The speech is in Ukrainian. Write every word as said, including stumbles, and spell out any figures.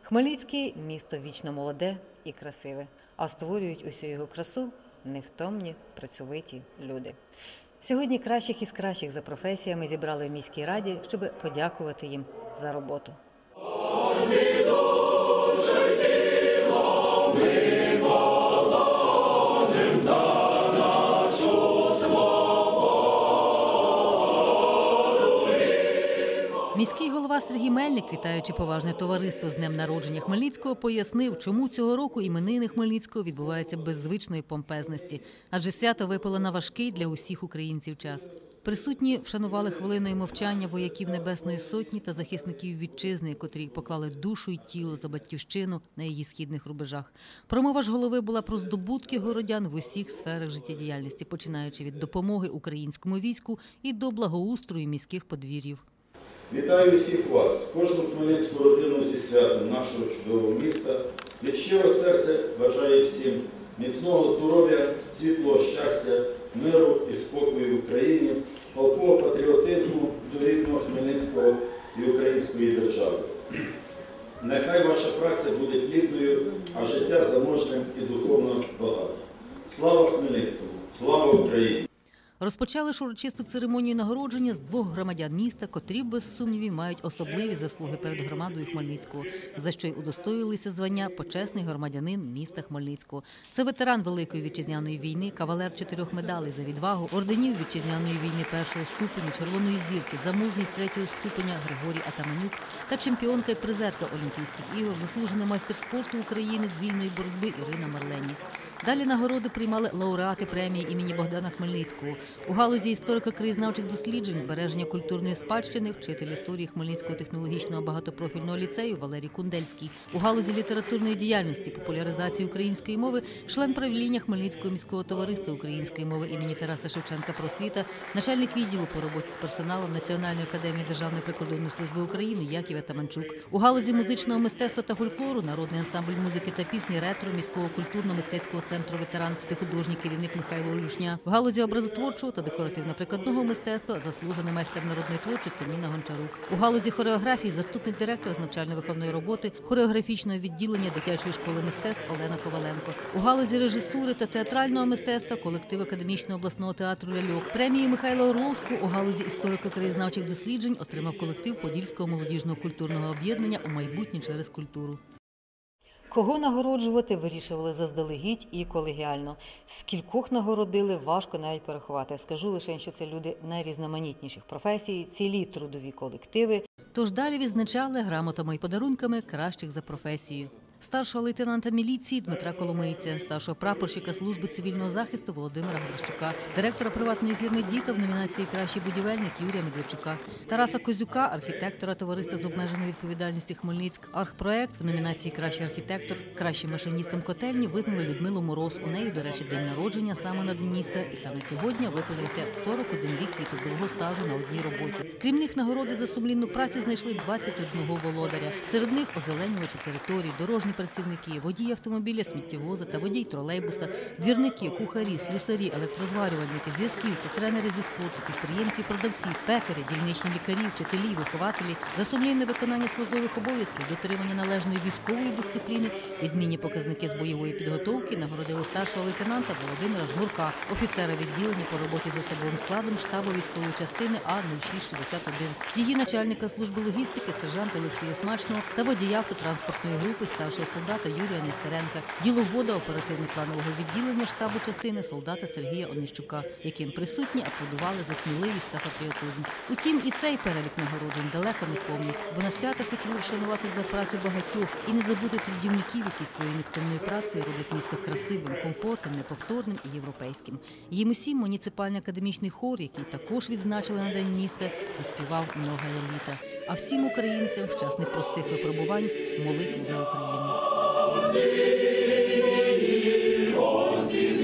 Хмельницький – місто вічно молоде і красиве, а створюють усю його красу невтомні, працьовиті люди. Сьогодні кращих із кращих за професіями зібрали в міській раді, щоб подякувати їм за роботу. Міський голова Сергій Мельник, вітаючи поважне товариство з днем народження Хмельницького, пояснив, чому цього року іменини Хмельницького відбуваються без звичної помпезності, адже свято випало на важкий для усіх українців час. Присутні вшанували хвилиною мовчання вояків Небесної Сотні та захисників вітчизни, котрі поклали душу й тіло за батьківщину на її східних рубежах. Промова ж голови була про здобутки городян в усіх сферах життєдіяльності, починаючи від допомоги українському війську і до благоустрою міських подвір'їв. Вітаю всіх вас, кожну хмельницьку родину зі святом нашого чудового міста. Від щирого серця бажаю всім міцного здоров'я, світлого щастя, миру і спокою в Україні, палкого патріотизму до рідного Хмельницького і української держави. Нехай ваша праця буде плідною, а життя заможним і духовно багатим. Слава Хмельницькому! Слава Україні! Розпочали ж урочисту церемонію нагородження з двох громадян міста, котрі, без сумнівів, мають особливі заслуги перед громадою Хмельницького, за що й удостоїлися звання «Почесний громадянин міста Хмельницького». Це ветеран Великої вітчизняної війни, кавалер чотирьох медалей за відвагу, орденів вітчизняної війни першого ступеню, Червоної зірки, за мужність третього ступеня Григорій Атаманюк та чемпіонка і призерка Олімпійських ігор, заслужений майстер спорту України з вільної боротьби Ірина Марлені. Далі нагороди приймали лауреати премії імені Богдана Хмельницького. У галузі історико-краєзнавчих досліджень, збереження культурної спадщини, вчитель історії Хмельницького технологічного багатопрофільного ліцею Валерій Кундельський. У галузі літературної діяльності, популяризації української мови, член правління Хмельницького міського товариства української мови імені Тараса Шевченка «Просвіта», начальник відділу по роботі з персоналом Національної академії Державної прикордонної служби України Яків Атаманчук. У галузі музичного мистецтва та фольклору народний ансамбль музики та пісні «Ретро» міського культурно-мистецького центру «Ветеран» та художній керівник Михайло Олюшня. В галузі образотворчого та декоративно-прикладного мистецтва заслужений майстер народної творчості Ніна Гончарук. У галузі хореографії заступник директора з навчально-виховної роботи хореографічного відділення дитячої школи мистецтв Олена Коваленко. У галузі режисури та театрального мистецтва колектив академічного обласного театру «Ляльок». Премії Михайла Орловську у галузі історико-краєзнавчих досліджень отримав колектив Подільського молодіжного культурного об'єднання «У майбутнє через культуру». Кого нагороджувати, вирішували заздалегідь і колегіально. Скількох нагородили, важко навіть порахувати. Скажу лише, що це люди найрізноманітніших професій, цілі трудові колективи. Тож далі відзначали грамотами і подарунками кращих за професією. Старшого лейтенанта міліції Дмитра Коломийця, старшого прапорщика служби цивільного захисту Володимира Грищука, директора приватної фірми «Діта» в номінації «Кращий будівельник» Юрія Медведчука, Тараса Козюка, архітектора товариства з обмеженою відповідальністю «Хмельницьк». Архпроект в номінації «Кращий архітектор», кращим машиністом котельні визнали Людмилу Мороз. У неї, до речі, день народження саме на День міста, і саме сьогодні виповнився сорок один рік від трудового стажу на одній роботі. Крім них, нагороди за сумлінну працю знайшли двадцять одного володаря. Серед них озеленювачі територій, дорожні працівники, водії автомобіля, сміттєвоза та водій тролейбуса, двірники, кухарі, слюсарі, електрозварювальники, зв'язківці, тренери зі спорту, підприємці, продавці, пекарі, дільничні лікарі, вчителі, вихователі, за сумлінне виконання службових обов'язків, дотримання належної військової дисципліни, відмінні показники з бойової підготовки нагородили старшого лейтенанта Володимира Жмурка, офіцера відділення по роботі з особовим складом штабу військової частини А нуль шість шістдесят один, її начальника служби логістики сержанта Олексія Смачного та водія автотранспортної групи старшого солдата Юрія Нестеренка, діловода оперативно-планового відділення штабу частини солдата Сергія Онищука, яким присутні аплодували за сміливість та патріотизм. Утім, і цей перелік нагороджень далеко не повний, бо на свято хотіли вшанувати за працю багатьох і не забути трудівників, які своєю невтомною працею роблять місто красивим, комфортним, неповторним і європейським. Їм усім муніципальний академічний хор, який також відзначили на День міста, заспівав «Многая літа». А всім українцям в час непростих випробувань молитву за Україну.